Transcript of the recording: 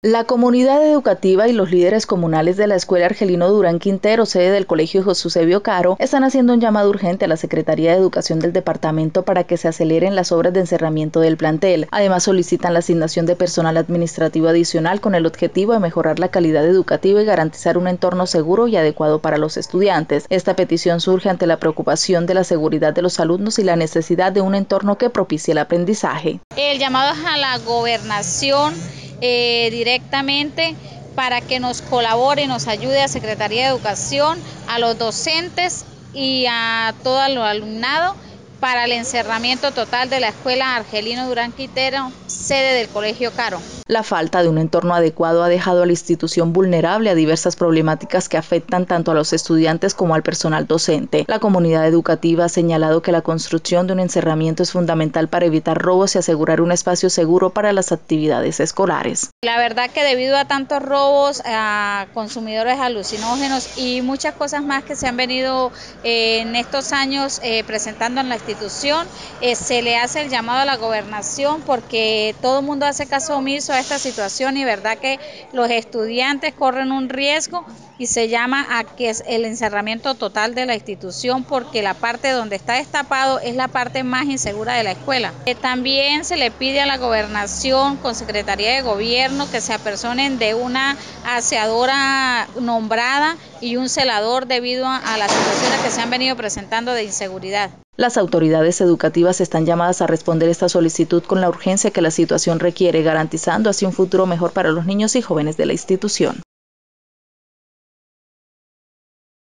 La comunidad educativa y los líderes comunales de la Escuela Argelino Durán Quintero, sede del Colegio José Eusebio Caro, están haciendo un llamado urgente a la Secretaría de Educación del departamento para que se aceleren las obras de encerramiento del plantel. Además, solicitan la asignación de personal administrativo adicional con el objetivo de mejorar la calidad educativa y garantizar un entorno seguro y adecuado para los estudiantes. Esta petición surge ante la preocupación de la seguridad de los alumnos y la necesidad de un entorno que propicie el aprendizaje. El llamado es a la gobernación directamente para que nos colabore y nos ayude a Secretaría de Educación, a los docentes y a todo el alumnado para el encerramiento total de la Escuela Argelino Durán Quintero, sede del Colegio Caro. La falta de un entorno adecuado ha dejado a la institución vulnerable a diversas problemáticas que afectan tanto a los estudiantes como al personal docente. La comunidad educativa ha señalado que la construcción de un encerramiento es fundamental para evitar robos y asegurar un espacio seguro para las actividades escolares. La verdad que debido a tantos robos a consumidores alucinógenos y muchas cosas más que se han venido en estos años presentando en la institución, se le hace el llamado a la gobernación porque todo el mundo hace caso omiso a esta situación y verdad que los estudiantes corren un riesgo y se llama a que es el encerramiento total de la institución porque la parte donde está destapado es la parte más insegura de la escuela. También se le pide a la gobernación con Secretaría de Gobierno que se apersonen de una aseadora nombrada y un celador debido a las situaciones que se han venido presentando de inseguridad. Las autoridades educativas están llamadas a responder esta solicitud con la urgencia que la situación requiere, garantizando así un futuro mejor para los niños y jóvenes de la institución.